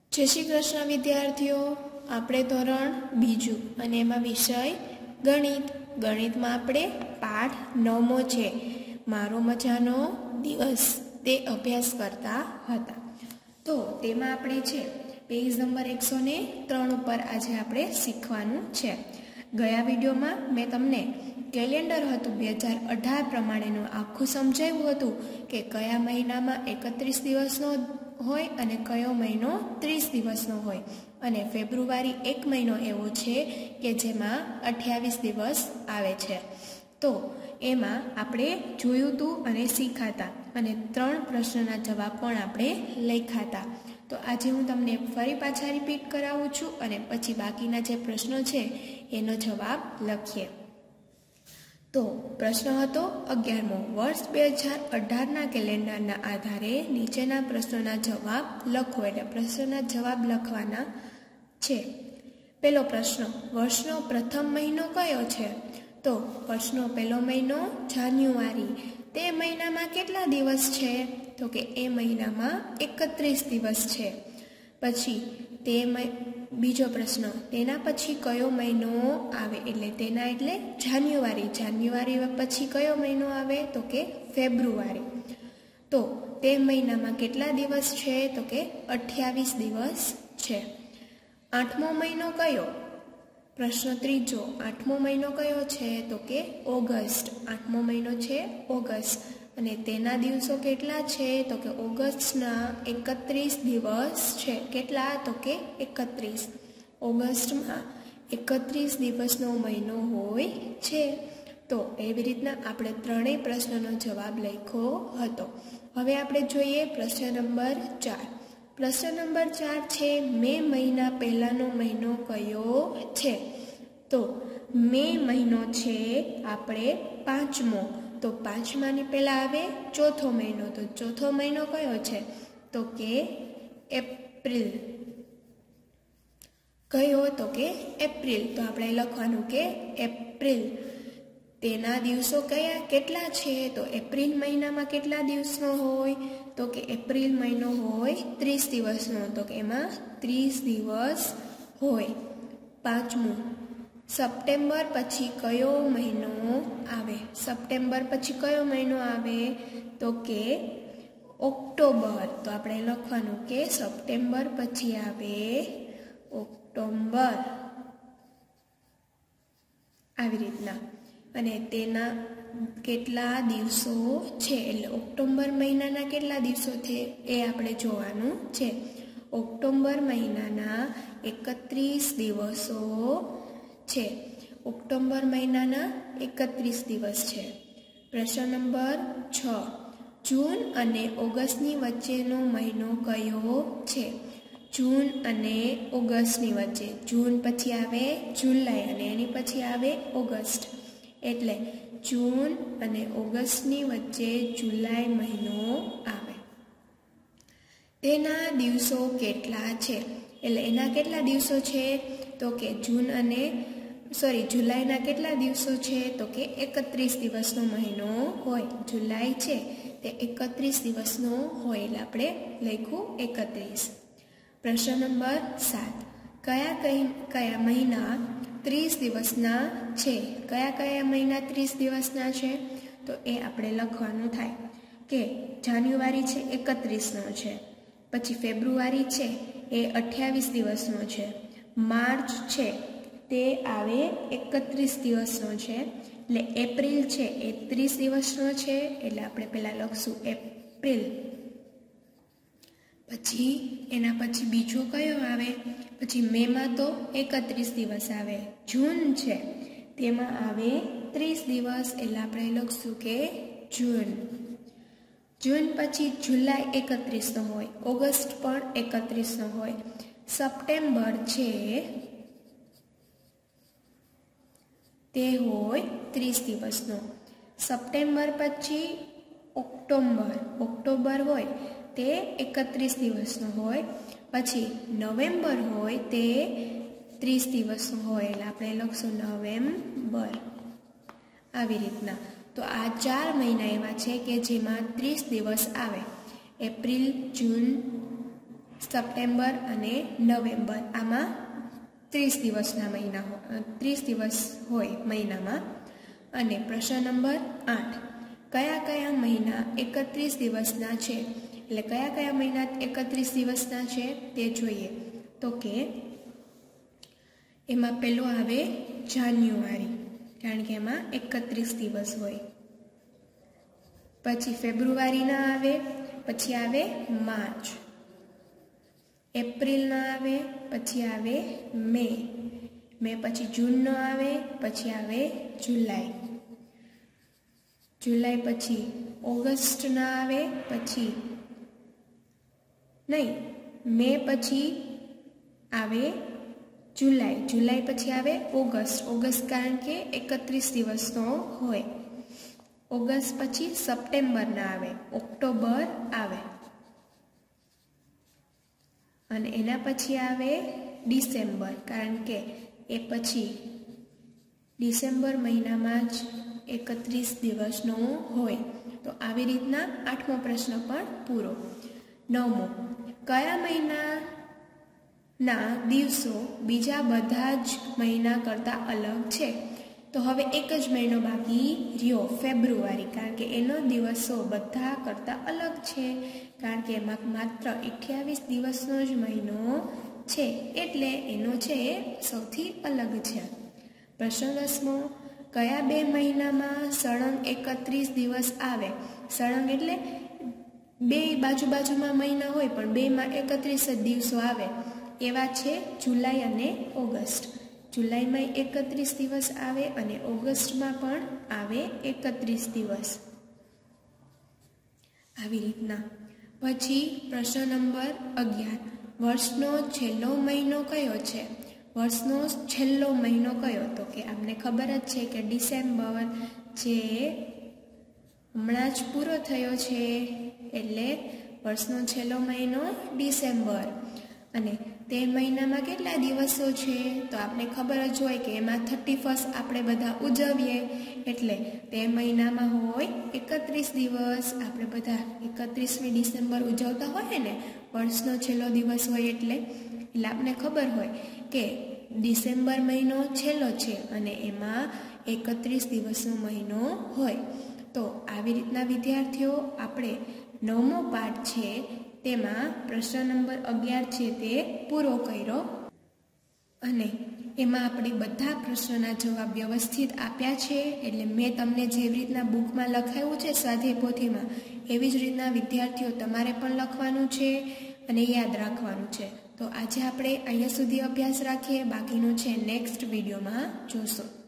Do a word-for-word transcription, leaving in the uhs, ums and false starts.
जय श्री कृष्ण विद्यार्थीओ, आपणे धोरण बीजू अने एमां विषय गणित। गणित में आपणे पाठ नवमो छे मारो मजानो दिवस ते अभ्यास करता हता। तो तेमां आपणे छे पेज नंबर एक सौ ने त्रण पर आज आपणे शीखवानुं छे। गया विडियो में मैं तमने कैलेंडर हतुं बे हज़ार अठार प्रमाणेनुं आखुं समजाव्युं हतुं के कया महीनामां एकत्रीस दिवसनो होय अने कयो महीनो तीस दिवसनो होय अने फेब्रुआरी एक महीनो एवो छे के जेमां अठावीस दिवस आवे छे। तो एमां आपणे जोयुं हतुं अने शीखाता अने त्रण प्रश्नना जवाब पण आपणे लख्याता। तो आज हूँ तमने फरी पाछा रिपीट करावुं छुं अने पछी बाकीना जे प्रश्नो छे एनो जवाब लखीए। तो प्रश्न हतो अगियारमो, वर्ष बे हज़ार अठार ना कैलेंडरना आधारे नीचेना प्रश्नोना जवाब लखो। एटले प्रश्नना जवाब लखवाना छे। पहलो प्रश्न, वर्षनो प्रथम महीनो कयो छे? तो वर्षनो पहलो महीनो जान्युआरी। ते महीनामां केटला दिवस छे? तो के ए महीनामां एकत्रीस दिवस छे। पछी ते बीजो प्रश्न, तेना पछी कयो महीनो आवे? एटले तेना एटले जान्युआरी। जान्युआरी पछी कयो महीनो आवे? तो के फेब्रुआरी। तो ते महीनामां केटला दिवस छे? तो के अठावीस दिवस छे। आठमो महीनो कयो? प्रश्न त्रीजो, आठमो महीनो कयो छे? तो के ऑगस्ट। आठमो महीनो छे ऑगस्ट अने तेना दिवसो केटला छे? तो के ऑगस्टना एकत्रीस दिवस छे। केटला? तो के एकत्रीस। ऑगस्ट में एकत्रीस दिवसनो महीनो होय छे। तो एवी रीतना आपणे त्रणेय प्रश्ननो जवाब लख्यो हतो। हवे आपणे जोईए प्रश्न नंबर चार। प्रश्न नंबर चार छे मे महीना पहेलानो महीनो कयो छे? तो मे महीनो छे आपणे पांचमो। तो पांचमानी पहेला आवे चौथो महीनो। तो चौथो महीनो कयो छे? तो के एप्रिल। कयो? तो के एप्रिल। तो आपणे लखवानुं के एप्रिल। तेना दिवसो कया केटला छे? तो एप्रिल महीनामां केटला दिवसनो होय? तो के एप्रिल महीनो होय तीस दिवसनो। तो के एमां तीस दिवस होय। पांचमું, सप्टेम्बर पछी कयो महीनो आवे? सप्टेम्बर पछी कयो महीनो आवे? तो के ऑक्टोबर। तो आपणे लखवानुं के सप्टेम्बर पछी आवे ऑक्टोबर। આવી રીતના અને તેના કેટલા દિવસો છે એટલે ઓક્ટોબર મહિનાના કેટલા દિવસો છે એ આપણે જોવાનું છે। ઓક્ટોબર મહિનાના એકત્રીસ દિવસો છે। ઓક્ટોબર મહિનાના એકત્રીસ દિવસ છે। પ્રશ્ન નંબર છ, જૂન અને ઓગસ્ટની વચ્ચેનો મહિનો કયો છે? जून अने ऑगस्टनी वच्चे। जून पछी आवे जुलाई अने एनी पछी आवे ऑगस्ट। एटले जून अने ऑगस्टनी वच्चे जुलाई महीनो आवे। तेना दिवसो केटला छे? एटले एना केटला दिवसो छे? तो के जून अने सॉरी जुलाईना केटला दिवसो छे? तो के एकत्रीस दिवसनो महीनो होय। जुलाई छे ते एकत्रीस दिवसनो होय एटले आपणे लख्युं एकत्रीस। प्रश्न नंबर सात, कया कया महीना तीस दिवसना छे? कया कया महीना तीस दिवसना छे? तो ए आपणे लखवानुं थाय के जान्युआरी छे एकत्रीस नो छे। पछी फेब्रुआरी छे ए अठावीस दिवसनो छे। मार्च छे ते आवे एकत्रीस दिवसनो छे। એટલે એપ્રિલ છે એ ત્રીસ દિવસનો છે એટલે આપણે પહેલા લખશું એપ્રિલ। પછી એના પછી બીજો કયો આવે? પછી મેમાં તો એકત્રીસ દિવસ આવે। જૂન છે તેમાં આવે ત્રીસ દિવસ એટલે આપણે લખશું કે જૂન। જૂન પછી જુલાઈ એકત્રીસનો હોય। ઓગસ્ટ પણ એકત્રીસનો હોય। સપ્ટેમ્બર છે તે હોય ત્રીસ દિવસનો। સપ્ટેમ્બર પછી ઓક્ટોબર ઓક્ટોબર હોય તે એકત્રીસ દિવસનો હોય। પછી નવેમ્બર હોય તે ત્રીસ દિવસનો હોય એટલે આપણે લખશું નવેમ્બર। આવી રીતના તો આ ચાર મહિના એવા છે કે જેમાં ત્રીસ દિવસ આવે। એપ્રિલ, જૂન, સપ્ટેમ્બર અને નવેમ્બર આમાં ત્રીસ દિવસના મહિના ત્રીસ દિવસ હોય મહિનામાં. અને પ્રશ્ન નંબર આઠ, કયા કયા મહિના એકત્રીસ દિવસના છે? એટલે કયા કયા મહિના એકત્રીસ દિવસના છે તે જોઈએ. તો કે એમાં પહેલો આવે જાન્યુઆરી, કારણ કે એમાં એકત્રીસ દિવસ હોય. પછી ફેબ્રુઆરી ના આવે, પછી આવે માર્ચ. એપ્રિલ ના આવે, પછી આવે મે. મે પછી જૂન નો આવે, પછી આવે જુલાઈ. જુલાઈ પછી ઓગસ્ટ ના આવે, પછી નહીં મે પછી આવે જુલાઈ. જુલાઈ પછી આવે ઓગસ્ટ. ઓગસ્ટ કારણ કે એકત્રીસ દિવસનો હોય. ઓગસ્ટ પછી સપ્ટેમ્બર ના આવે, ઓક્ટોબર આવે. અને એના પછી આવે ડિસેમ્બર, કારણ કે એ પછી ડિસેમ્બર મહિનામાં જ એકત્રીસ દિવસનો હોય. તો આવી રીતના આઠમો પ્રશ્ન પણ પૂરો. નવમો, કયા મહિનાના દિવસો બીજા બધા જ મહિના કરતાં અલગ છે? તો હવે એક જ મહિનો બાકી રહ્યો, ફેબ્રુઆરી, કારણ કે એનો દિવસો બધા કરતાં અલગ છે, કારણ કે એમાં માત્ર અઠ્યાવીસ દિવસનો જ મહિનો છે, એટલે એનો છે એ સૌથી અલગ છે. પ્રશ્ન દસમો, કયા બે મહિનામાં સળંગ એકત્રીસ દિવસ આવે? સળંગ એટલે બે બાજુ બાજુમાં મહિના હોય પણ બેમાં એકત્રીસ જ દિવસો આવે. એવા છે જુલાઈ અને ઓગસ્ટ. જુલાઈમાં એકત્રીસ દિવસ આવે અને ઓગસ્ટમાં પણ આવે એકત્રીસ દિવસ. આવી રીતના. પછી પ્રશ્ન નંબર અગિયાર, વર્ષનો છેલ્લો મહિનો કયો છે? વર્ષનો છેલ્લો મહિનો કયો? તો કે આપને ખબર જ છે કે ડિસેમ્બર, જે હમણાં જ પૂરો થયો છે, એટલે વર્ષનો છેલ્લો મહિનો ડિસેમ્બર. અને તે મહિનામાં કેટલા દિવસો છે? તો આપણે ખબર જ હોય કે એમાં થર્ટી ફર્સ્ટ આપણે બધા ઉજવીએ, એટલે તે મહિનામાં હોય એકત્રીસ દિવસ. આપણે બધા એકત્રીસમી ડિસેમ્બર ઉજવતા હોય ને, વર્ષનો છેલ્લો દિવસ હોય એટલે એટલે આપણે ખબર હોય કે ડિસેમ્બર મહિનો છેલ્લો છે અને એમાં એકત્રીસ દિવસનો મહિનો હોય. તો આવી રીતના વિદ્યાર્થીઓ આપણે નવમો પાઠ છે તેમાં પ્રશ્ન નંબર અગિયાર છે તે પૂરો કર્યો. અને એમાં આપણે બધા પ્રશ્નોના જવાબ વ્યવસ્થિત આપ્યા છે. એટલે મેં તમને જેવી રીતના બુકમાં લખાયું છે સ્વાધ્યાય પોથીમાં, એવી જ રીતના વિદ્યાર્થીઓ તમારે પણ લખવાનું છે અને યાદ રાખવાનું છે. તો આજે આપણે અહીંયા સુધી અભ્યાસ રાખીએ, બાકીનું છે નેક્સ્ટ વિડીયોમાં જોશું.